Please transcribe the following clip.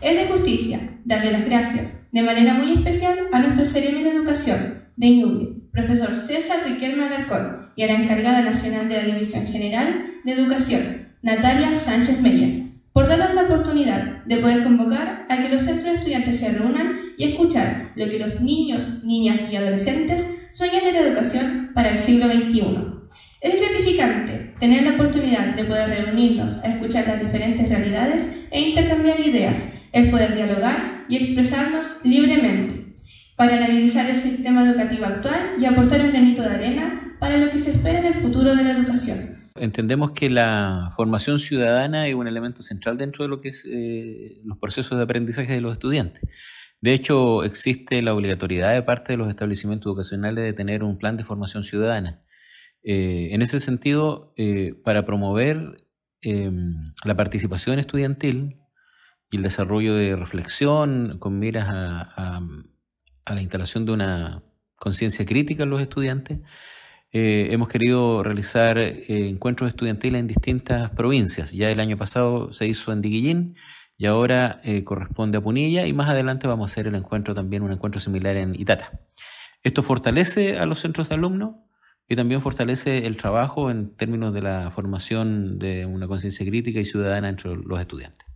Es de justicia darle las gracias de manera muy especial a nuestro Ceremi de Educación de Ñuble, profesor César Riquelme Alarcón, y a la encargada nacional de la División General de Educación, Natalia Sánchez Meyer, por darnos la oportunidad de poder convocar a que los centros de estudiantes se reúnan y escuchar lo que los niños, niñas y adolescentes sueñan de la educación para el siglo XXI. Es gratificante tener la oportunidad de poder reunirnos a escuchar las diferentes realidades e intercambiar ideas, es poder dialogar y expresarnos libremente para analizar el sistema educativo actual y aportar un granito de arena para lo que se espera en el futuro de la educación. Entendemos que la formación ciudadana es un elemento central dentro de lo que es los procesos de aprendizaje de los estudiantes. De hecho, existe la obligatoriedad de parte de los establecimientos educacionales de tener un plan de formación ciudadana. En ese sentido, para promover la participación estudiantil y el desarrollo de reflexión con miras a la instalación de una conciencia crítica en los estudiantes, hemos querido realizar encuentros estudiantiles en distintas provincias. Ya el año pasado se hizo en Diguillín y ahora corresponde a Punilla, y más adelante vamos a hacer el encuentro también, un encuentro similar en Itata. Esto fortalece a los centros de alumnos y también fortalece el trabajo en términos de la formación de una conciencia crítica y ciudadana entre los estudiantes.